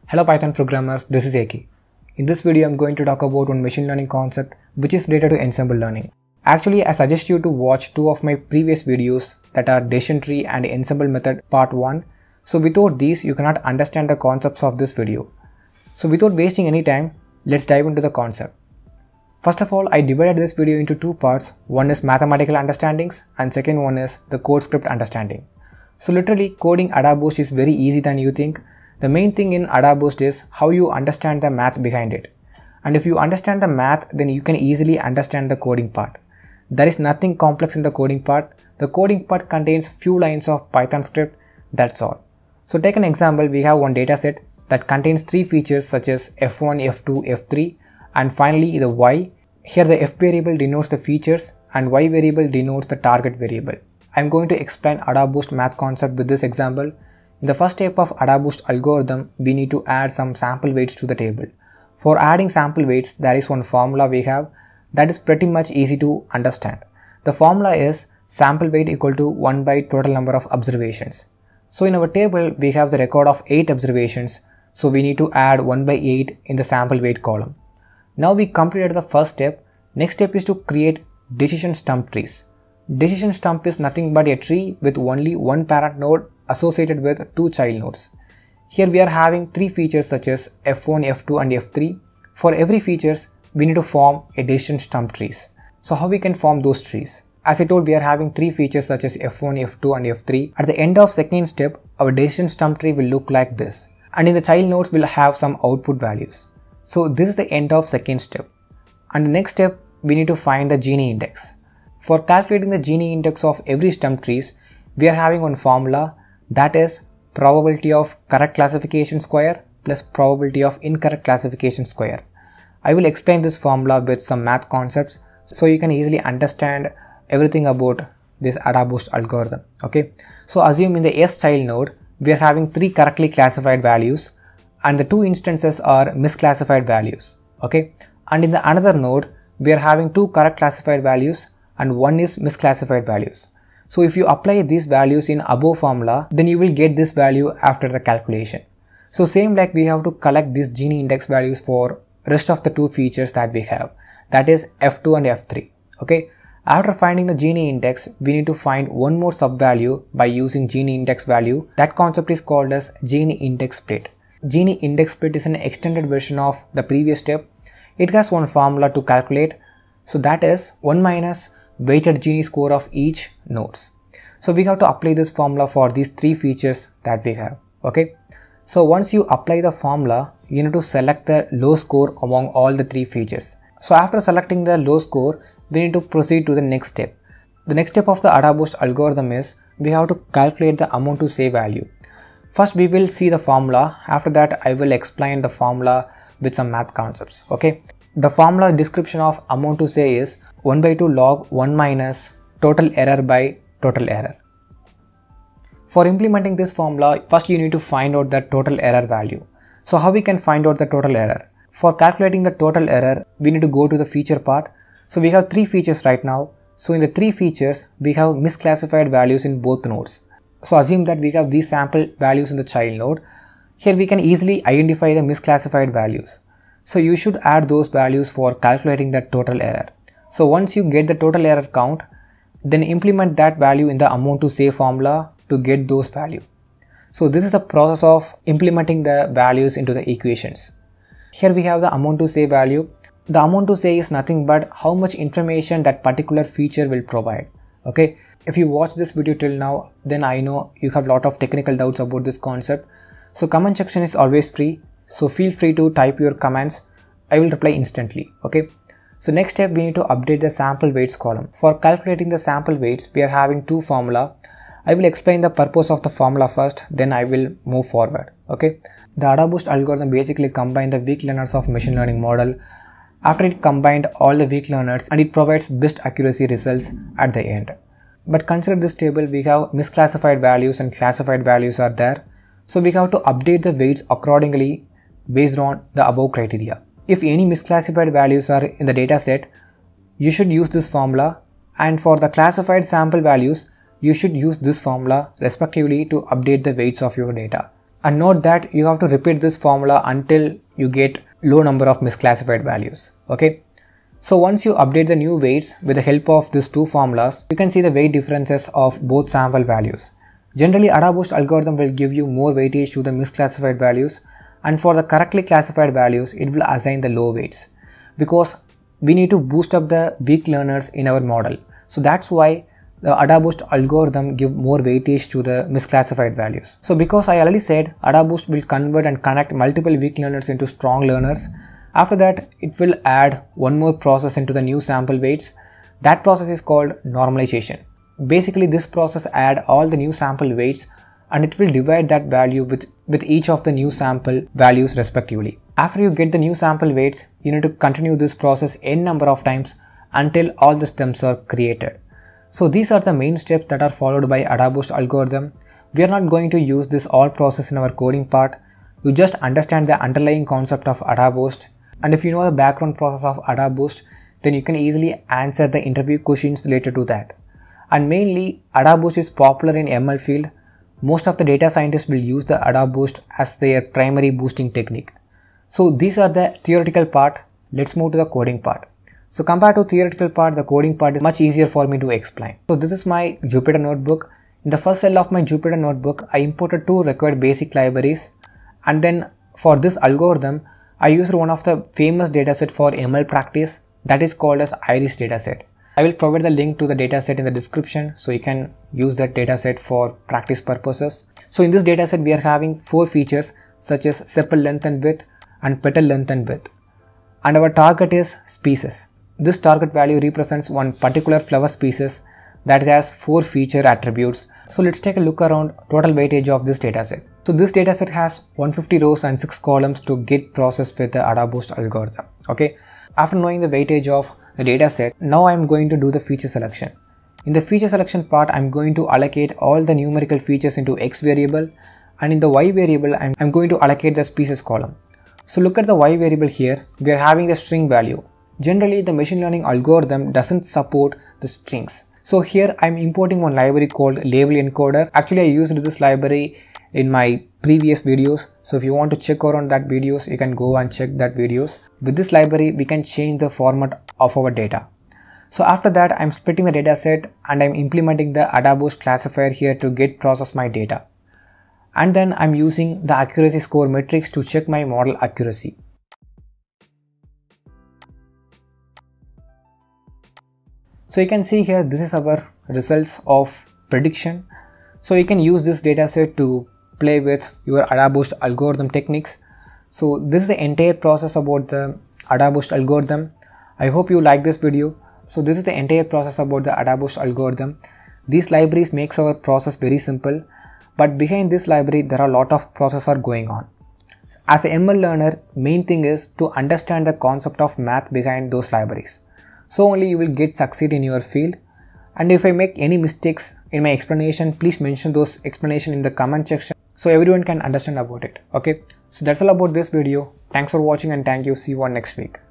Hello Python programmers, this is AK. In this video I'm going to talk about one machine learning concept which is related to Ensemble Learning. Actually, I suggest you to watch two of my previous videos that are Decision Tree and Ensemble Method Part 1. So without these you cannot understand the concepts of this video. So without wasting any time, let's dive into the concept. First of all, I divided this video into two parts. One is mathematical understandings and second one is the code script understanding. So literally coding Adaboost is very easy than you think. The main thing in Adaboost is how you understand the math behind it. And if you understand the math, then you can easily understand the coding part. There is nothing complex in the coding part. The coding part contains few lines of Python script, that's all. So take an example, we have one dataset that contains three features such as f1, f2, f3 and finally the y. Here the f variable denotes the features and y variable denotes the target variable. I am going to explain Adaboost math concept with this example. In the first step of Adaboost algorithm, we need to add some sample weights to the table. For adding sample weights, there is one formula we have that is pretty much easy to understand. The formula is sample weight equal to 1 by total number of observations. So in our table, we have the record of 8 observations. So we need to add 1 by 8 in the sample weight column. Now we completed the first step. Next step is to create decision stump trees. Decision stump is nothing but a tree with only one parent node associated with two child nodes. Here we are having three features such as f1, f2 and f3. For every features, we need to form a decision stump trees. So how we can form those trees? As I told, we are having three features such as f1, f2 and f3. At the end of second step, our decision stump tree will look like this. And in the child nodes, we'll have some output values. So this is the end of second step. And the next step, we need to find the Gini index. For calculating the Gini index of every stump trees, we are having one formula that is probability of correct classification square plus probability of incorrect classification square. I will explain this formula with some math concepts so you can easily understand everything about this Adaboost algorithm. Okay, so assume in the S child node, we are having three correctly classified values and the two instances are misclassified values. Okay, and in the another node, we are having two correct classified values and one is misclassified values. So if you apply these values in above formula, then you will get this value after the calculation. So same like we have to collect these Gini index values for rest of the two features that we have, that is f2 and f3. Okay, after finding the Gini index, we need to find one more sub value by using Gini index value. That concept is called as Gini index split. Gini index split is an extended version of the previous step. It has one formula to calculate. So that is 1 minus weighted Gini score of each nodes. So we have to apply this formula for these three features that we have. Okay, so once you apply the formula, you need to select the low score among all the three features. So after selecting the low score, we need to proceed to the next step. The next step of the Adaboost algorithm is we have to calculate the amount to say value. First we will see the formula. After that I will explain the formula with some math concepts. Okay, the formula description of amount to say is 1 by 2 log 1 minus total error by total error. For implementing this formula, first you need to find out the total error value. So how we can find out the total error? For calculating the total error, we need to go to the feature part. So we have three features right now. So in the three features, we have misclassified values in both nodes. So assume that we have these sample values in the child node. Here we can easily identify the misclassified values. So you should add those values for calculating the total error. So once you get the total error count, then implement that value in the amount to say formula to get those values. So this is the process of implementing the values into the equations. Here we have the amount to say value. The amount to say is nothing but how much information that particular feature will provide. Okay, if you watch this video till now, then I know you have a lot of technical doubts about this concept. So comment section is always free. So feel free to type your comments. I will reply instantly. Okay. So next step, we need to update the sample weights column. For calculating the sample weights, we are having two formula. I will explain the purpose of the formula first, then I will move forward. Okay. The Adaboost algorithm basically combines the weak learners of machine learning model. After it combined all the weak learners and it provides best accuracy results at the end. But consider this table, we have misclassified values and classified values are there. So we have to update the weights accordingly based on the above criteria. If any misclassified values are in the data set, you should use this formula, and for the classified sample values, you should use this formula respectively to update the weights of your data. And note that you have to repeat this formula until you get low number of misclassified values. Okay. So once you update the new weights with the help of these two formulas, you can see the weight differences of both sample values. Generally, Adaboost algorithm will give you more weightage to the misclassified values, and for the correctly classified values, it will assign the low weights, because we need to boost up the weak learners in our model. So that's why the Adaboost algorithm give more weightage to the misclassified values. So because I already said Adaboost will convert and connect multiple weak learners into strong learners, after that it will add one more process into the new sample weights. That process is called normalization. Basically this process add all the new sample weights and it will divide that value with each of the new sample values respectively. After you get the new sample weights, you need to continue this process n number of times until all the stems are created. So these are the main steps that are followed by Adaboost algorithm. We are not going to use this all process in our coding part. You just understand the underlying concept of Adaboost, and if you know the background process of Adaboost, then you can easily answer the interview questions related to that. And mainly Adaboost is popular in ML field. Most of the data scientists will use the Adaboost as their primary boosting technique. So these are the theoretical part. Let's move to the coding part. So compared to theoretical part, the coding part is much easier for me to explain. So this is my Jupyter notebook. In the first cell of my Jupyter notebook, I imported two required basic libraries, and then for this algorithm, I used one of the famous dataset for ML practice, that is called as Iris dataset. I will provide the link to the dataset in the description so you can use that dataset for practice purposes. So in this dataset, we are having 4 features such as sepal length and width and petal length and width. And our target is species. This target value represents one particular flower species that has 4 feature attributes. So let's take a look around total weightage of this dataset. So this dataset has 150 rows and 6 columns to get processed with the Adaboost algorithm. Okay. After knowing the weightage of the dataset, now I am going to do the feature selection. In the feature selection part, I am going to allocate all the numerical features into X variable, and in the Y variable, I am going to allocate the species column. So look at the Y variable here. We are having the string value. Generally, the machine learning algorithm doesn't support the strings. So here I'm importing one library called label encoder. Actually, I used this library in my previous videos. So if you want to check around that videos, you can go and check that videos. With this library, we can change the format of our data. So after that, I'm splitting the data set and I'm implementing the Adaboost classifier here to get process my data. And then I'm using the accuracy score matrix to check my model accuracy. So you can see here, this is our results of prediction. So you can use this dataset to play with your Adaboost algorithm techniques. So this is the entire process about the Adaboost algorithm. I hope you like this video. So this is the entire process about the Adaboost algorithm. These libraries makes our process very simple, but behind this library there are a lot of processes going on. As a ML learner, main thing is to understand the concept of math behind those libraries. So only you will get succeed in your field. And if I make any mistakes in my explanation, please mention those explanation in the comment section so everyone can understand about it. Okay, so that's all about this video. Thanks for watching and thank you. See you on next week.